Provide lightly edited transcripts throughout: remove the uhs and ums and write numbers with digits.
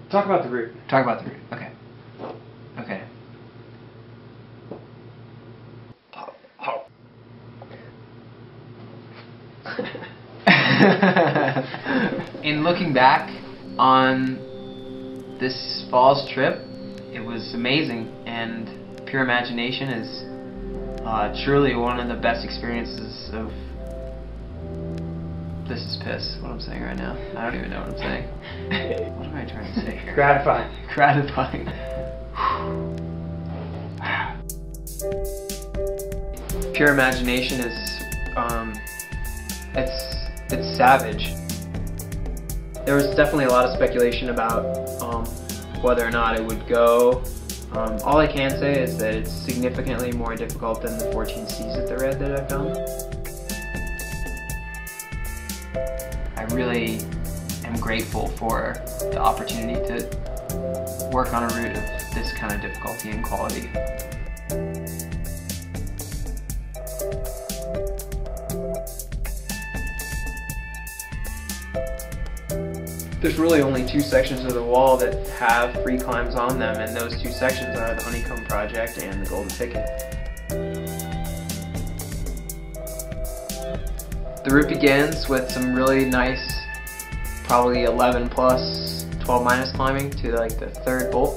Talk about the route. Talk about the route. Okay. Okay. In looking back on this fall's trip, it was amazing, and pure imagination is truly one of the best experiences of... This is piss, what I'm saying right now. I don't even know what I'm saying. What am I trying to say here? Gratifying. Gratifying. Pure imagination is, it's savage. There was definitely a lot of speculation about whether or not it would go. All I can say is that it's significantly more difficult than the 14 Cs at the Red that I've done. I really am grateful for the opportunity to work on a route of this kind of difficulty and quality. There's really only 2 sections of the wall that have free climbs on them, and those 2 sections are the Honeycomb Project and the Golden Thicket. The route begins with some really nice, probably 11 plus, 12 minus climbing to like the 3rd bolt.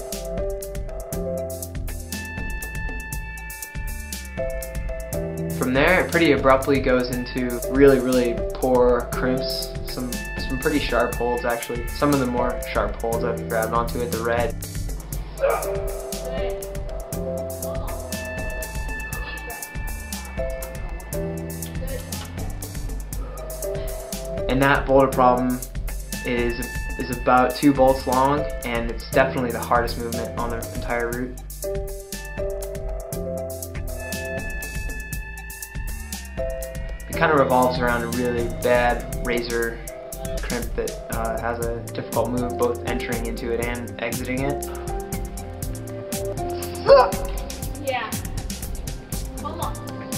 From there, it pretty abruptly goes into really, really poor crimps. Some pretty sharp holds, actually. Some of the more sharp holds I've grabbed onto at the Red. And that boulder problem is about 2 bolts long, and it's definitely the hardest movement on the entire route. It kind of revolves around a really bad razor crimp that has a difficult move both entering into it and exiting it. Yeah. Come on.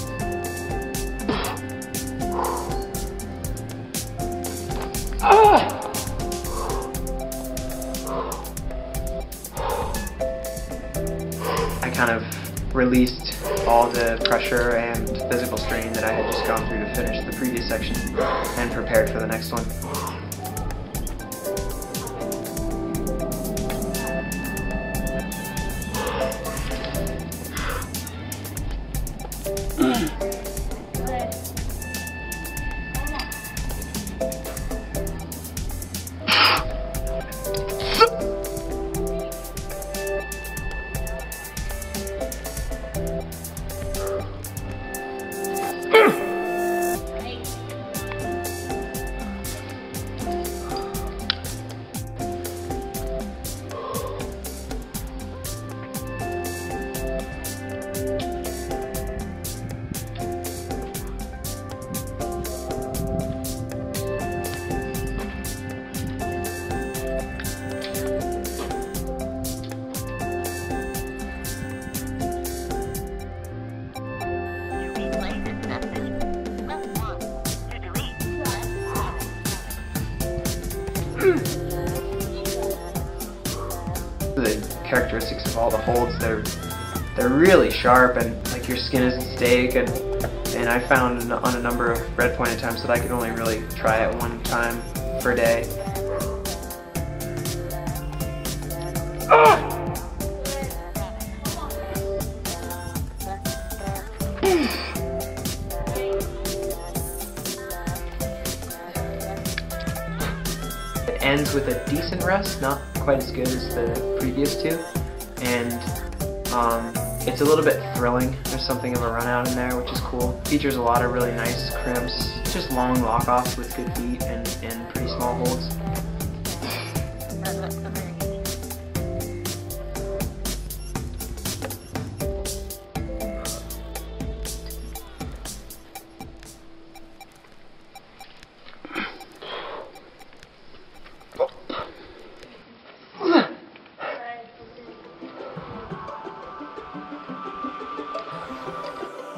I kind of released all the pressure and physical strain that I had just gone through to finish the previous section and prepared for the next one. The characteristics of all the holds, they're really sharp, and like your skin is a steak, and I found on a number of red point attempts that I could only really try it 1 time per day. It ends with a decent rest, not quite as good as the previous 2, and it's a little bit thrilling. There's something of a run out in there, which is cool. Features a lot of really nice crimps, just long lock-offs with good feet and pretty small holds.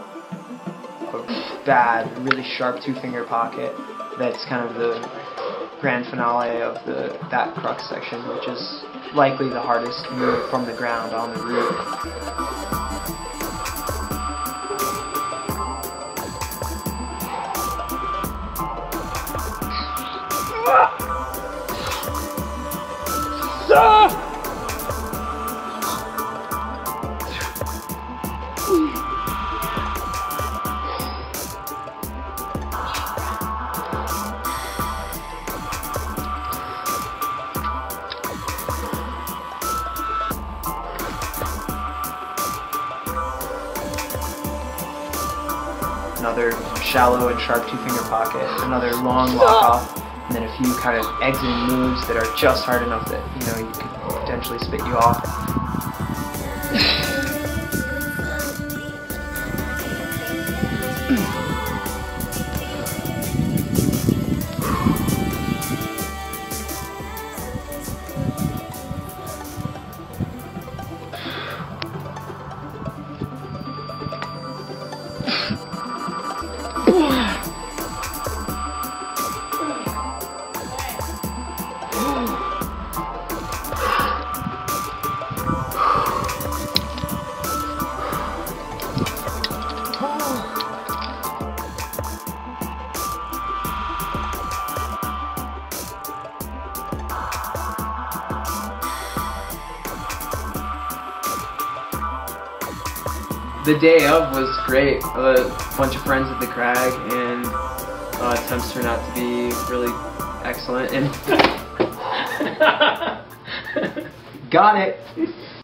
Bad, really sharp 2-finger pocket that's kind of grand finale of that crux section, which is likely the hardest move from the ground on the route. Another shallow and sharp two-finger pocket, another long walk-off, and then a few kind of exiting moves that are just hard enough that, you know, you could potentially spit you off. The day of was great. A bunch of friends at the crag, and attempts turned out to be really excellent. And got it.